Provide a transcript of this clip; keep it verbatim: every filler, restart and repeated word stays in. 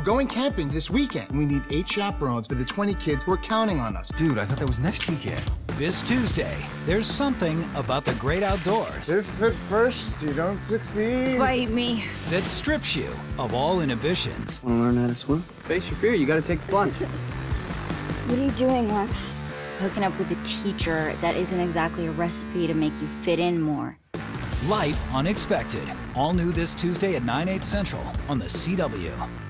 going camping this weekend. We need eight chaperones for the twenty kids who are counting on us. Dude, I thought that was next weekend. This Tuesday, there's something about the great outdoors. If at first you don't succeed, Bite me. That strips you of all inhibitions. Want to learn how to swim? Face your fear, you gotta take the plunge. What are you doing, Lex? Hooking up with a teacher that isn't exactly a recipe to make you fit in more. Life Unexpected. All new this Tuesday at nine, eight central on the C W.